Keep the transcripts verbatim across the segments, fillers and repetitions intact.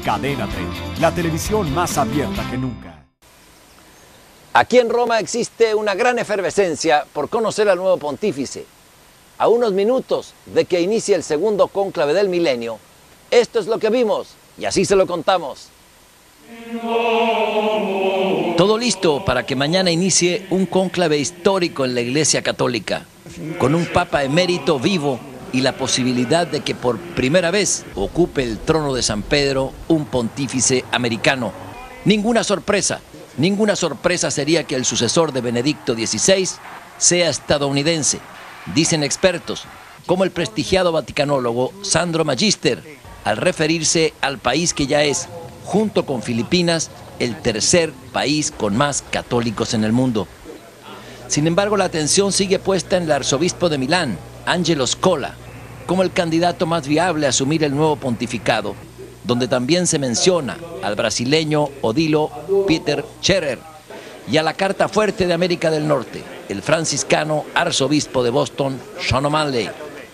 Cadena treinta, la televisión más abierta que nunca. Aquí en Roma existe una gran efervescencia por conocer al nuevo pontífice. A unos minutos de que inicie el segundo cónclave del milenio, esto es lo que vimos y así se lo contamos. Todo listo para que mañana inicie un cónclave histórico en la Iglesia Católica, con un Papa emérito vivo y la posibilidad de que por primera vez ocupe el trono de San Pedro un pontífice americano. Ninguna sorpresa, ninguna sorpresa sería que el sucesor de Benedicto dieciséis sea estadounidense. Dicen expertos, como el prestigiado vaticanólogo Sandro Magister, al referirse al país que ya es, junto con Filipinas, el tercer país con más católicos en el mundo. Sin embargo, la atención sigue puesta en el arzobispo de Milán, Angelo Scola, como el candidato más viable a asumir el nuevo pontificado, donde también se menciona al brasileño Odilo Peter Scherer y a la carta fuerte de América del Norte, el franciscano arzobispo de Boston, Sean O'Malley.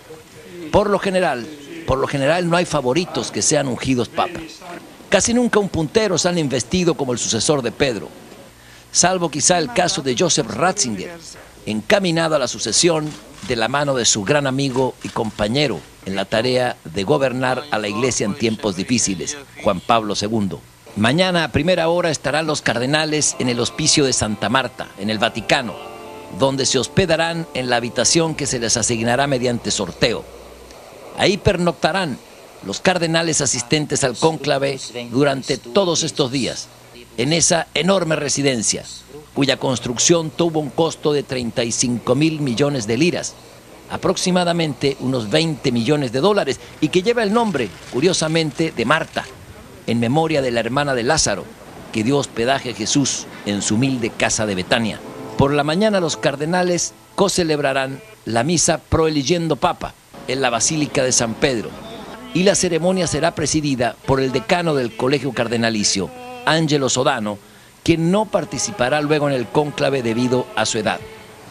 Por lo general, por lo general no hay favoritos que sean ungidos papas. Casi nunca un puntero sale investido como el sucesor de Pedro, salvo quizá el caso de Joseph Ratzinger, encaminado a la sucesión de la mano de su gran amigo y compañero en la tarea de gobernar a la Iglesia en tiempos difíciles, Juan Pablo segundo. Mañana a primera hora estarán los cardenales en el Hospicio de Santa Marta, en el Vaticano, donde se hospedarán en la habitación que se les asignará mediante sorteo. Ahí pernoctarán los cardenales asistentes al cónclave durante todos estos días, en esa enorme residencia, cuya construcción tuvo un costo de treinta y cinco mil millones de liras, aproximadamente unos veinte millones de dólares, y que lleva el nombre, curiosamente, de Marta, en memoria de la hermana de Lázaro, que dio hospedaje a Jesús en su humilde casa de Betania. Por la mañana los cardenales co-celebrarán la misa proeligiendo papa en la Basílica de San Pedro, y la ceremonia será presidida por el decano del Colegio Cardenalicio, Angelo Sodano, quien no participará luego en el cónclave debido a su edad.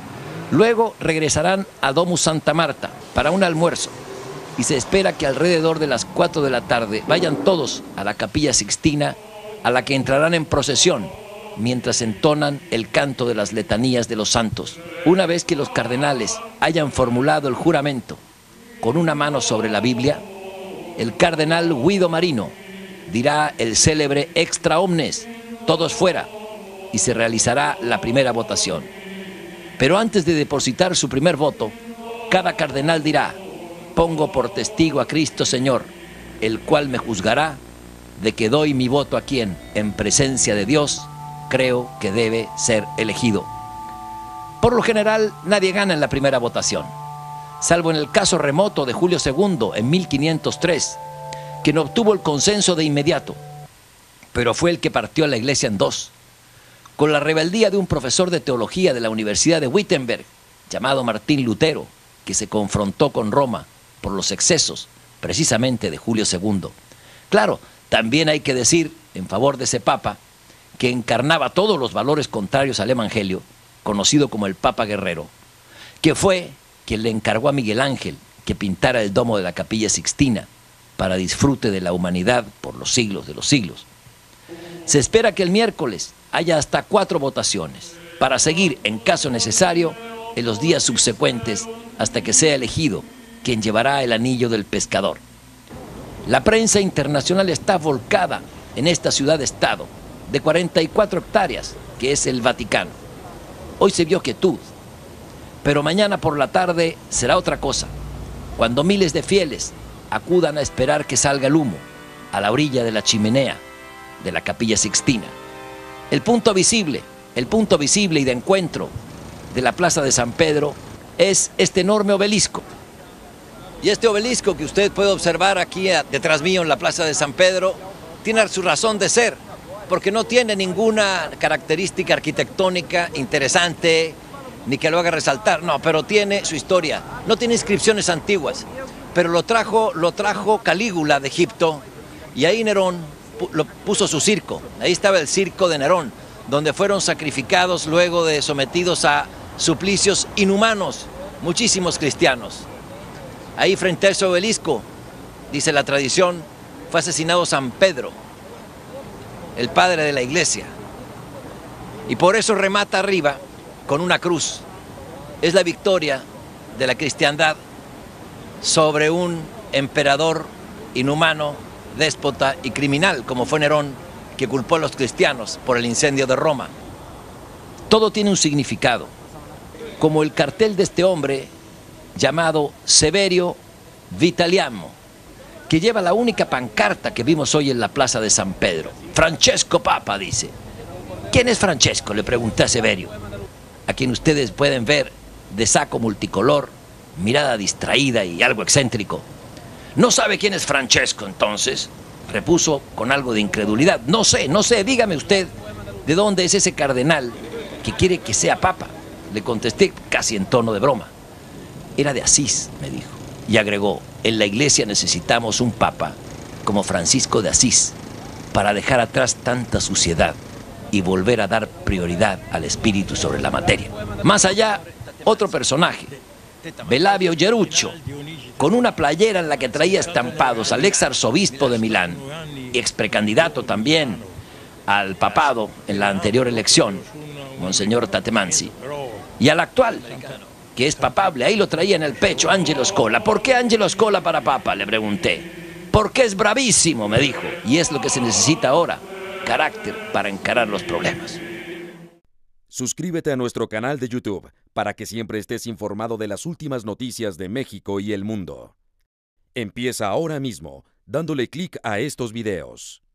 Luego regresarán a Domus Santa Marta para un almuerzo, y se espera que alrededor de las cuatro de la tarde vayan todos a la Capilla Sixtina, a la que entrarán en procesión, mientras entonan el canto de las letanías de los santos. Una vez que los cardenales hayan formulado el juramento con una mano sobre la Biblia, el cardenal Guido Marino dirá el célebre extra omnes, todos fuera, y se realizará la primera votación. Pero antes de depositar su primer voto, cada cardenal dirá: pongo por testigo a Cristo Señor, el cual me juzgará, de que doy mi voto a quien, en presencia de Dios, creo que debe ser elegido. Por lo general, nadie gana en la primera votación, salvo en el caso remoto de Julio segundo en mil quinientos tres, quien obtuvo el consenso de inmediato, pero fue el que partió a la Iglesia en dos, con la rebeldía de un profesor de teología de la Universidad de Wittenberg, llamado Martín Lutero, que se confrontó con Roma por los excesos, precisamente de Julio segundo. Claro, también hay que decir, en favor de ese papa, que encarnaba todos los valores contrarios al Evangelio, conocido como el Papa Guerrero, que fue quien le encargó a Miguel Ángel que pintara el domo de la Capilla Sixtina para disfrute de la humanidad por los siglos de los siglos. Se espera que el miércoles haya hasta cuatro votaciones, para seguir, en caso necesario, en los días subsecuentes hasta que sea elegido quien llevará el anillo del pescador. La prensa internacional está volcada en esta ciudad-estado de cuarenta y cuatro hectáreas, que es el Vaticano. Hoy se vio quietud, pero mañana por la tarde será otra cosa, cuando miles de fieles acudan a esperar que salga el humo a la orilla de la chimenea de la Capilla Sixtina. El punto visible, el punto visible y de encuentro de la Plaza de San Pedro es este enorme obelisco. Y este obelisco que usted puede observar aquí detrás mío en la Plaza de San Pedro tiene su razón de ser, porque no tiene ninguna característica arquitectónica interesante ni que lo haga resaltar, no, pero tiene su historia. No tiene inscripciones antiguas, pero lo trajo, lo trajo Calígula de Egipto, y ahí Nerón lo puso su circo. Ahí estaba el circo de Nerón, donde fueron sacrificados luego de sometidos a suplicios inhumanos muchísimos cristianos. Ahí frente a ese obelisco, dice la tradición, fue asesinado San Pedro, el padre de la iglesia. Y por eso remata arriba con una cruz. Es la victoria de la cristiandad sobre un emperador inhumano, déspota y criminal, como fue Nerón, que culpó a los cristianos por el incendio de Roma. Todo tiene un significado, como el cartel de este hombre llamado Severio Vitaliano, que lleva la única pancarta que vimos hoy en la plaza de San Pedro. Francesco Papa, dice. ¿Quién es Francesco?, le pregunté a Severio, a quien ustedes pueden ver de saco multicolor, mirada distraída y algo excéntrico. ¿No sabe quién es Francesco, entonces?, repuso con algo de incredulidad. No sé, no sé, dígame usted, ¿de dónde es ese cardenal que quiere que sea papa? Le contesté casi en tono de broma. Era de Asís, me dijo, y agregó, en la iglesia necesitamos un papa como Francisco de Asís para dejar atrás tanta suciedad y volver a dar prioridad al espíritu sobre la materia. Más allá, otro personaje, Velavio Geruccio, con una playera en la que traía estampados al ex arzobispo de Milán y ex precandidato también al papado en la anterior elección, Monseñor Tatemansi, y al actual, que es papable, ahí lo traía en el pecho, Angelo Scola. ¿Por qué Angelo Scola para papa?, le pregunté. Porque es bravísimo, me dijo, y es lo que se necesita ahora, carácter para encarar los problemas. Suscríbete a nuestro canal de YouTube para que siempre estés informado de las últimas noticias de México y el mundo. Empieza ahora mismo dándole clic a estos videos.